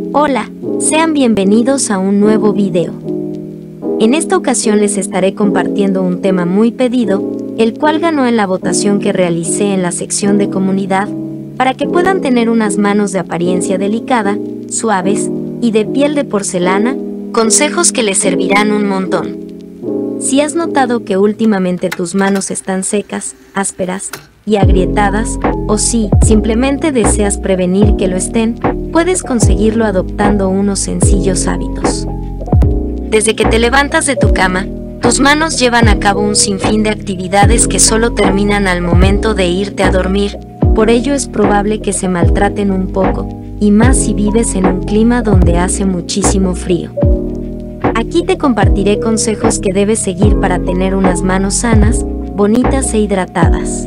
Hola, sean bienvenidos a un nuevo video. En esta ocasión les estaré compartiendo un tema muy pedido, el cual ganó en la votación que realicé en la sección de comunidad, para que puedan tener unas manos de apariencia delicada, suaves y de piel de porcelana, consejos que les servirán un montón. Si has notado que últimamente tus manos están secas, ásperas y agrietadas, o si simplemente deseas prevenir que lo estén, puedes conseguirlo adoptando unos sencillos hábitos. Desde que te levantas de tu cama, tus manos llevan a cabo un sinfín de actividades que solo terminan al momento de irte a dormir, por ello es probable que se maltraten un poco, y más si vives en un clima donde hace muchísimo frío. Aquí te compartiré consejos que debes seguir para tener unas manos sanas, bonitas e hidratadas.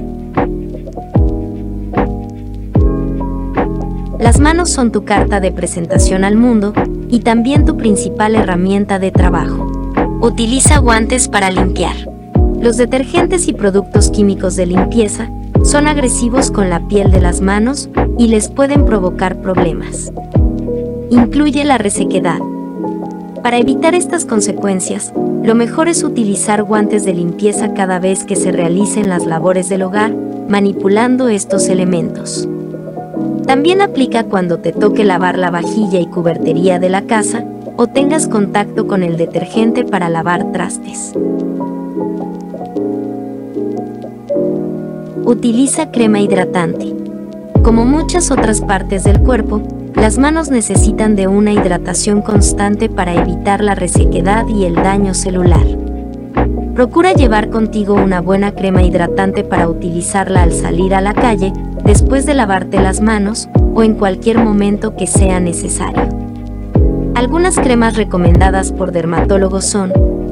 Las manos son tu carta de presentación al mundo y también tu principal herramienta de trabajo. Utiliza guantes para limpiar. Los detergentes y productos químicos de limpieza son agresivos con la piel de las manos y les pueden provocar problemas. Incluye la resequedad. Para evitar estas consecuencias, lo mejor es utilizar guantes de limpieza cada vez que se realicen las labores del hogar, manipulando estos elementos. También aplica cuando te toque lavar la vajilla y cubertería de la casa o tengas contacto con el detergente para lavar trastes. Utiliza crema hidratante. Como muchas otras partes del cuerpo, las manos necesitan de una hidratación constante para evitar la resequedad y el daño celular. Procura llevar contigo una buena crema hidratante para utilizarla al salir a la calle, después de lavarte las manos o en cualquier momento que sea necesario. Algunas cremas recomendadas por dermatólogos son: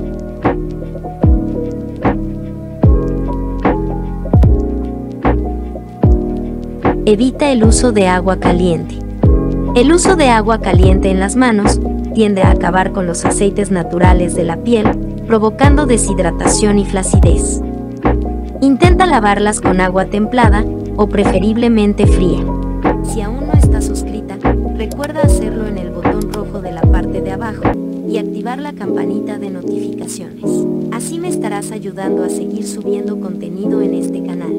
evita el uso de agua caliente. El uso de agua caliente en las manos tiende a acabar con los aceites naturales de la piel, provocando deshidratación y flacidez. Intenta lavarlas con agua templada o preferiblemente fría. Si aún no estás suscrita, recuerda hacerlo en el botón rojo de la parte de abajo y activar la campanita de notificaciones. Así me estarás ayudando a seguir subiendo contenido en este canal.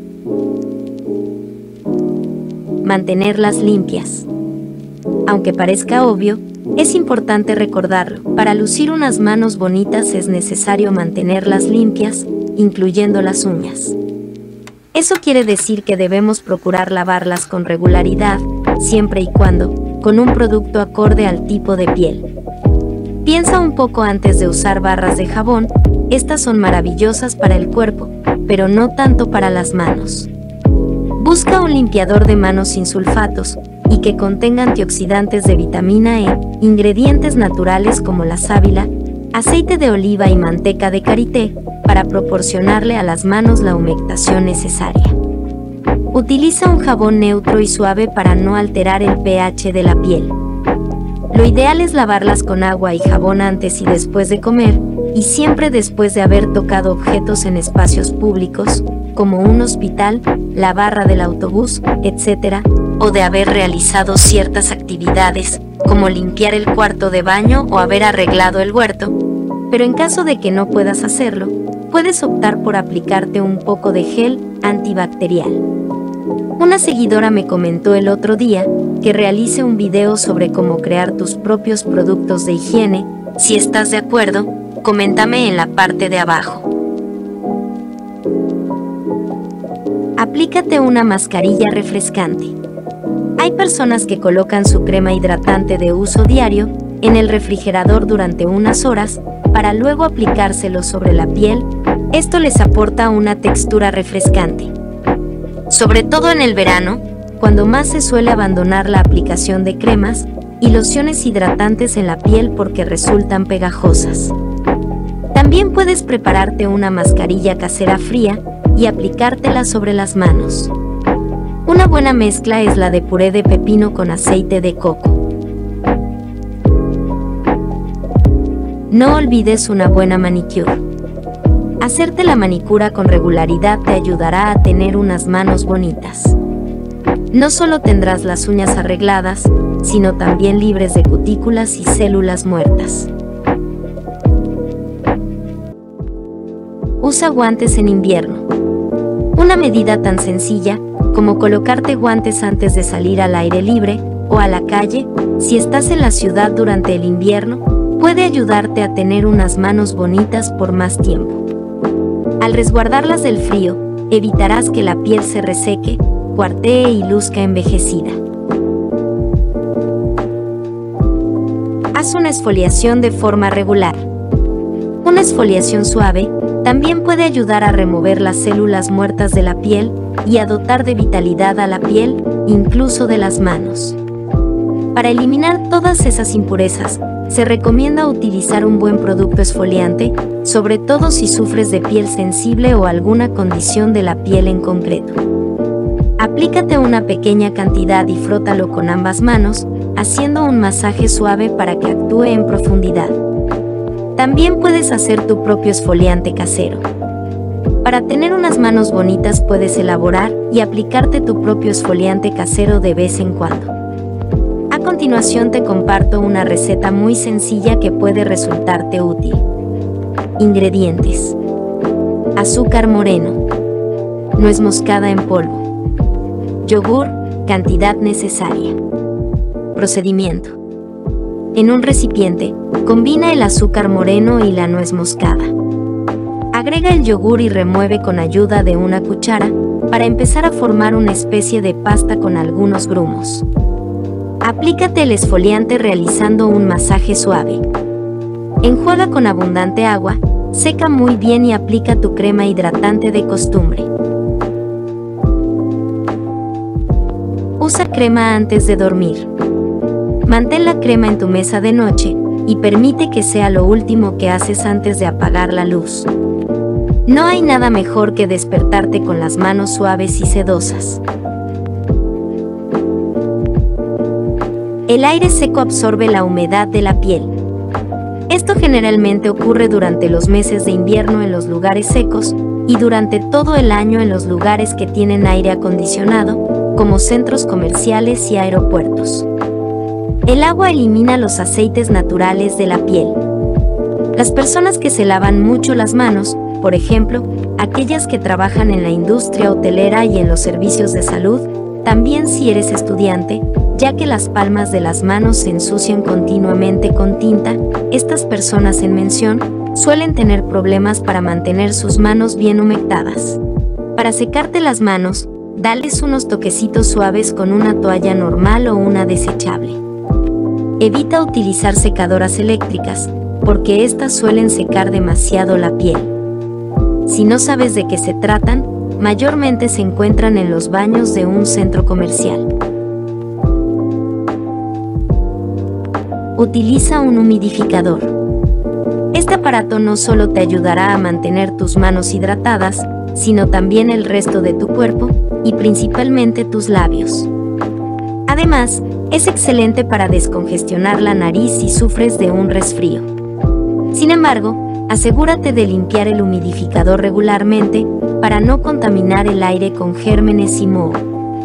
Mantenerlas limpias. Aunque parezca obvio, es importante recordarlo. Para lucir unas manos bonitas es necesario mantenerlas limpias, incluyendo las uñas. Eso quiere decir que debemos procurar lavarlas con regularidad, siempre y cuando, con un producto acorde al tipo de piel. Piensa un poco antes de usar barras de jabón, estas son maravillosas para el cuerpo, pero no tanto para las manos. Busca un limpiador de manos sin sulfatos, y que contenga antioxidantes de vitamina E, ingredientes naturales como la sábila, aceite de oliva y manteca de karité, para proporcionarle a las manos la humectación necesaria. Utiliza un jabón neutro y suave para no alterar el pH de la piel. Lo ideal es lavarlas con agua y jabón antes y después de comer, y siempre después de haber tocado objetos en espacios públicos, como un hospital, la barra del autobús, etc., o de haber realizado ciertas actividades, como limpiar el cuarto de baño o haber arreglado el huerto. Pero en caso de que no puedas hacerlo, puedes optar por aplicarte un poco de gel antibacterial. Una seguidora me comentó el otro día que realice un video sobre cómo crear tus propios productos de higiene. Si estás de acuerdo, coméntame en la parte de abajo. Aplícate una mascarilla refrescante. Hay personas que colocan su crema hidratante de uso diario en el refrigerador durante unas horas para luego aplicárselo sobre la piel. Esto les aporta una textura refrescante. Sobre todo en el verano, cuando más se suele abandonar la aplicación de cremas y lociones hidratantes en la piel porque resultan pegajosas. También puedes prepararte una mascarilla casera fría y aplicártela sobre las manos. Una buena mezcla es la de puré de pepino con aceite de coco. No olvides una buena manicure. Hacerte la manicura con regularidad te ayudará a tener unas manos bonitas. No solo tendrás las uñas arregladas, sino también libres de cutículas y células muertas. Usa guantes en invierno. Una medida tan sencilla como colocarte guantes antes de salir al aire libre o a la calle, si estás en la ciudad durante el invierno, puede ayudarte a tener unas manos bonitas por más tiempo. Al resguardarlas del frío, evitarás que la piel se reseque, cuartee y luzca envejecida. Haz una exfoliación de forma regular. Una exfoliación suave también puede ayudar a remover las células muertas de la piel y a dotar de vitalidad a la piel, incluso de las manos. Para eliminar todas esas impurezas, se recomienda utilizar un buen producto exfoliante, sobre todo si sufres de piel sensible o alguna condición de la piel en concreto. Aplícate una pequeña cantidad y frótalo con ambas manos, haciendo un masaje suave para que actúe en profundidad. También puedes hacer tu propio exfoliante casero. Para tener unas manos bonitas puedes elaborar y aplicarte tu propio exfoliante casero de vez en cuando. A continuación te comparto una receta muy sencilla que puede resultarte útil. Ingredientes: azúcar moreno, nuez moscada en polvo, yogur, cantidad necesaria. Procedimiento: en un recipiente, combina el azúcar moreno y la nuez moscada. Agrega el yogur y remueve con ayuda de una cuchara para empezar a formar una especie de pasta con algunos grumos. Aplícate el exfoliante realizando un masaje suave. Enjuaga con abundante agua, seca muy bien y aplica tu crema hidratante de costumbre. Usa crema antes de dormir. Mantén la crema en tu mesa de noche y permite que sea lo último que haces antes de apagar la luz. No hay nada mejor que despertarte con las manos suaves y sedosas. El aire seco absorbe la humedad de la piel. Esto generalmente ocurre durante los meses de invierno en los lugares secos y durante todo el año en los lugares que tienen aire acondicionado, como centros comerciales y aeropuertos. El agua elimina los aceites naturales de la piel. Las personas que se lavan mucho las manos, por ejemplo, aquellas que trabajan en la industria hotelera y en los servicios de salud, también si eres estudiante, ya que las palmas de las manos se ensucian continuamente con tinta, estas personas en mención suelen tener problemas para mantener sus manos bien humectadas. Para secarte las manos, dales unos toquecitos suaves con una toalla normal o una desechable. Evita utilizar secadoras eléctricas, porque estas suelen secar demasiado la piel. Si no sabes de qué se tratan, mayormente se encuentran en los baños de un centro comercial. Utiliza un humidificador. Este aparato no solo te ayudará a mantener tus manos hidratadas, sino también el resto de tu cuerpo, y principalmente tus labios. Además, es excelente para descongestionar la nariz si sufres de un resfrío. Sin embargo, asegúrate de limpiar el humidificador regularmente para no contaminar el aire con gérmenes y moho.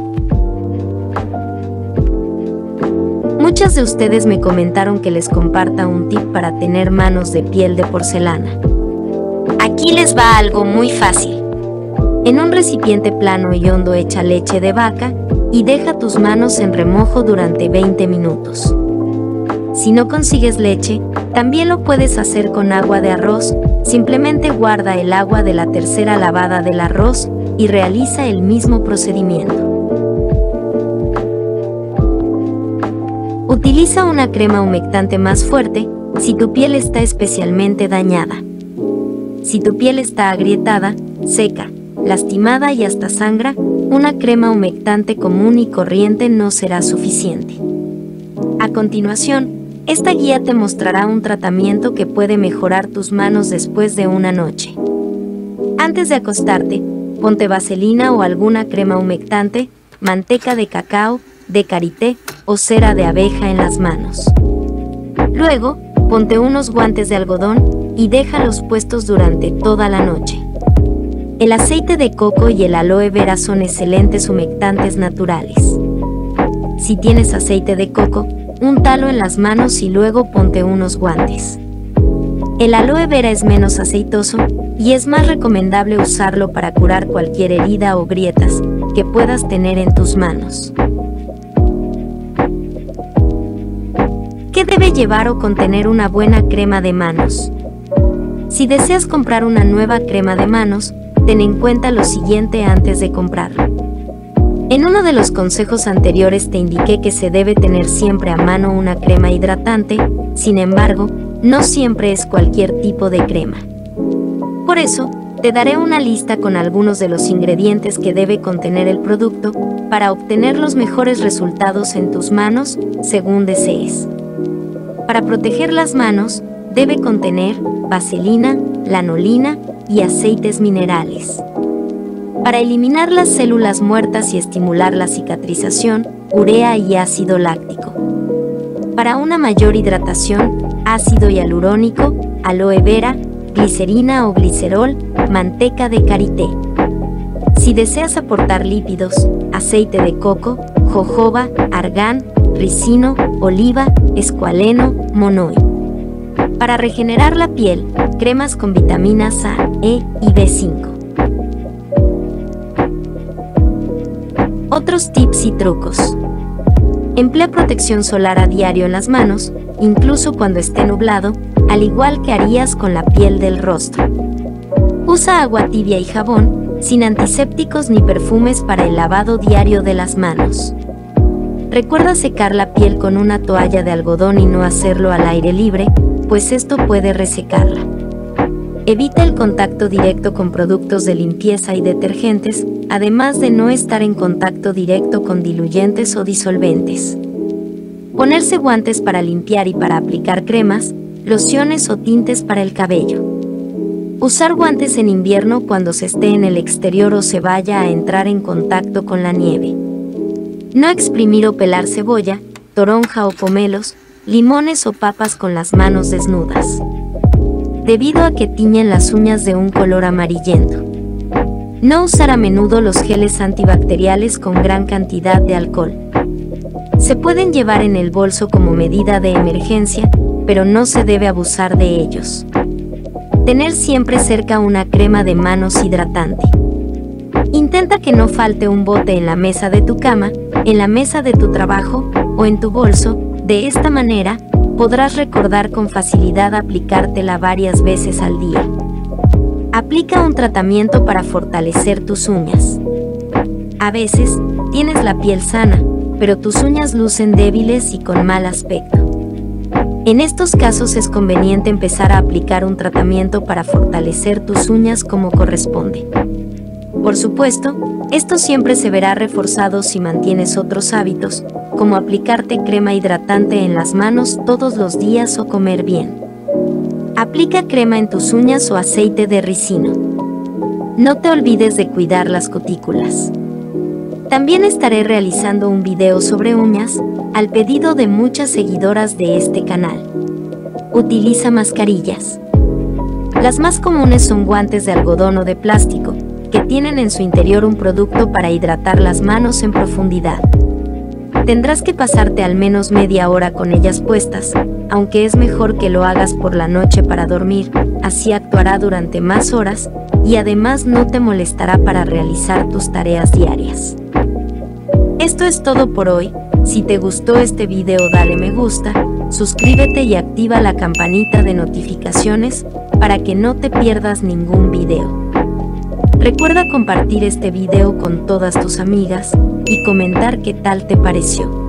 Muchas de ustedes me comentaron que les comparta un tip para tener manos de piel de porcelana. Aquí les va algo muy fácil. En un recipiente plano y hondo echa leche de vaca y deja tus manos en remojo durante 20 minutos. Si no consigues leche, también lo puedes hacer con agua de arroz. Simplemente guarda el agua de la tercera lavada del arroz y realiza el mismo procedimiento. Utiliza una crema humectante más fuerte si tu piel está especialmente dañada. Si tu piel está agrietada, seca, lastimada y hasta sangra, una crema humectante común y corriente no será suficiente. A continuación, esta guía te mostrará un tratamiento que puede mejorar tus manos después de una noche. Antes de acostarte, ponte vaselina o alguna crema humectante, manteca de cacao, de karité o cera de abeja en las manos. Luego, ponte unos guantes de algodón y déjalos puestos durante toda la noche. El aceite de coco y el aloe vera son excelentes humectantes naturales. Si tienes aceite de coco, úntalo en las manos y luego ponte unos guantes. El aloe vera es menos aceitoso y es más recomendable usarlo para curar cualquier herida o grietas que puedas tener en tus manos. ¿Qué debe llevar o contener una buena crema de manos? Si deseas comprar una nueva crema de manos, ten en cuenta lo siguiente antes de comprarla. En uno de los consejos anteriores te indiqué que se debe tener siempre a mano una crema hidratante, sin embargo, no siempre es cualquier tipo de crema. Por eso, te daré una lista con algunos de los ingredientes que debe contener el producto para obtener los mejores resultados en tus manos, según desees. Para proteger las manos, debe contener vaselina, lanolina y aceites minerales. Para eliminar las células muertas y estimular la cicatrización, urea y ácido láctico. Para una mayor hidratación, ácido hialurónico, aloe vera, glicerina o glicerol, manteca de karité. Si deseas aportar lípidos, aceite de coco, jojoba, argán, ricino, oliva, escualeno, monoi. Para regenerar la piel, cremas con vitaminas A, E y B5. Otros tips y trucos. Emplea protección solar a diario en las manos, incluso cuando esté nublado, al igual que harías con la piel del rostro. Usa agua tibia y jabón, sin antisépticos ni perfumes para el lavado diario de las manos. Recuerda secar la piel con una toalla de algodón y no hacerlo al aire libre, pues esto puede resecarla. Evita el contacto directo con productos de limpieza y detergentes, además de no estar en contacto directo con diluyentes o disolventes. Ponerse guantes para limpiar y para aplicar cremas, lociones o tintes para el cabello. Usar guantes en invierno cuando se esté en el exterior o se vaya a entrar en contacto con la nieve. No exprimir o pelar cebolla, toronja o pomelos, limones o papas con las manos desnudas, debido a que tiñen las uñas de un color amarillento. No usar a menudo los geles antibacteriales con gran cantidad de alcohol. Se pueden llevar en el bolso como medida de emergencia, pero no se debe abusar de ellos. Tener siempre cerca una crema de manos hidratante. Intenta que no falte un bote en la mesa de tu cama, en la mesa de tu trabajo o en tu bolso. De esta manera, podrás recordar con facilidad aplicártela varias veces al día. Aplica un tratamiento para fortalecer tus uñas. A veces, tienes la piel sana, pero tus uñas lucen débiles y con mal aspecto. En estos casos es conveniente empezar a aplicar un tratamiento para fortalecer tus uñas como corresponde. Por supuesto, esto siempre se verá reforzado si mantienes otros hábitos, como aplicarte crema hidratante en las manos todos los días o comer bien. Aplica crema en tus uñas o aceite de ricino. No te olvides de cuidar las cutículas. También estaré realizando un video sobre uñas, al pedido de muchas seguidoras de este canal. Utiliza mascarillas. Las más comunes son guantes de algodón o de plástico, que tienen en su interior un producto para hidratar las manos en profundidad. Tendrás que pasarte al menos media hora con ellas puestas, aunque es mejor que lo hagas por la noche para dormir, así actuará durante más horas y además no te molestará para realizar tus tareas diarias. Esto es todo por hoy. Si te gustó este video, dale me gusta, suscríbete y activa la campanita de notificaciones para que no te pierdas ningún video. Recuerda compartir este video con todas tus amigas y comentar qué tal te pareció.